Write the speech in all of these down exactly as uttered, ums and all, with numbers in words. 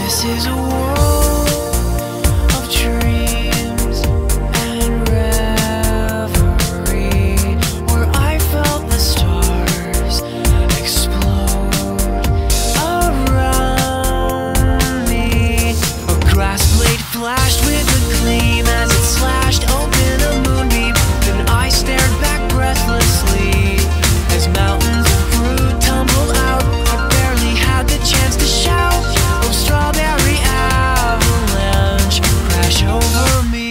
This is a world of dreams and reverie, where I felt the stars explode around me. A grass blade flashed with a gleam as it slashed open a moonbeam. Then I stared back breathlessly as mountains of fruit tumbled out. I barely had the chance to shout. Oh, strawberry avalanche crash over me.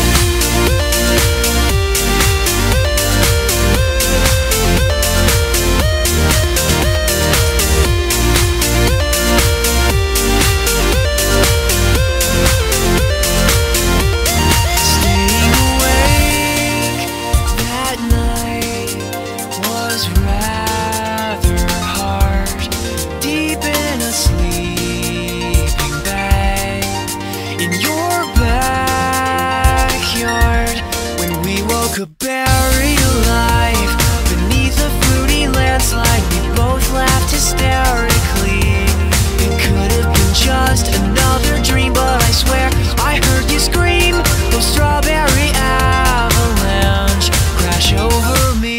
Staying awake that night was rather hard. Deep in a sleeping bag in your backyard, when we woke up buried alive beneath a fruity landslide, we both laughed hysterically. It could have been just another dream, but I swear I heard you scream. Oh, strawberry avalanche crash over me.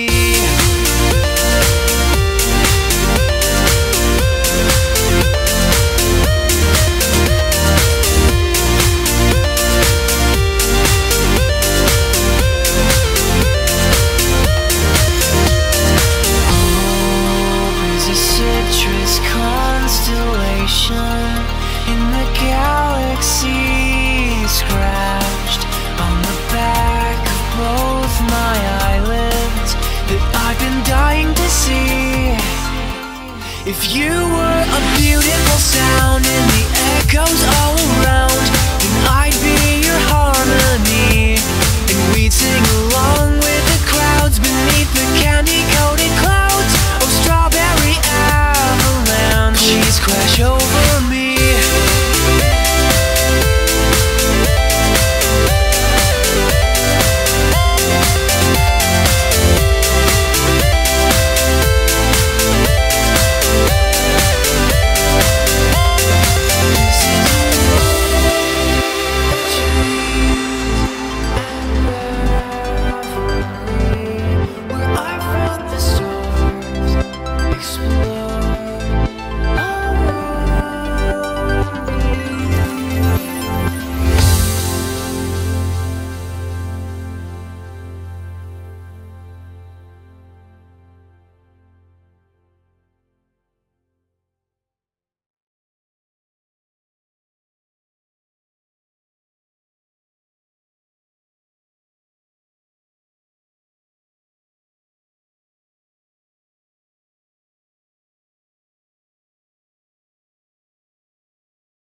Is a citrus constellation in the galaxy, scratched on the back of both my eyelids that I've been dying to see. If you were a beautiful sound in the echoes all around, then I'd be your harmony, and we'd sing along with the crowds beneath the candy-coated clouds. Oh, strawberry avalanche, please crash over